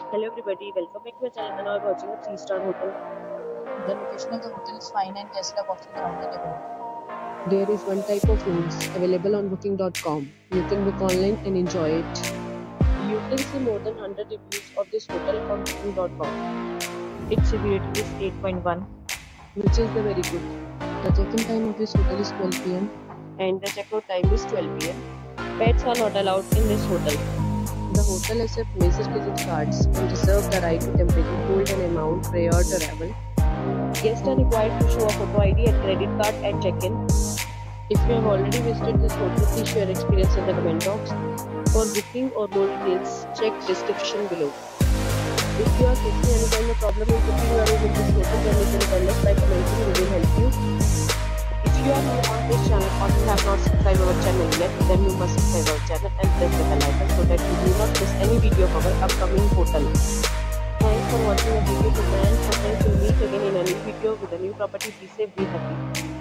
Hello everybody, welcome back to my channel and now I'm watching a 3-star hotel. The location of the hotel is fine and guests love walking around the neighborhood. There is one type of rooms available on booking.com. You can book online and enjoy it, You can see more than 100 reviews of this hotel on booking.com. Its review rating is 8.1 which is the very good. The check-in time of this hotel is 12 p.m. and the checkout time is 12 p.m. Pets are not allowed in this hotel. The hotel accepts major credit cards and reserves the right to temporarily hold an amount prior to arrival. Guests are required to show a photo ID and credit card at check-in. If you have already visited this hotel, please share your experience in the comment box. For booking or more details, check description below. If you are facing any kind of problem in booking your room in this hotel, then you can tell us by commenting, we will help you. If you are new on this channel or you have not subscribed our channel yet, then you must subscribe our channel and press the bell icon so that you do not miss any video of our upcoming hotel. Thanks for watching the video to Grand Hotel. We'll meet again in a new video with a new property. Be safe, be happy.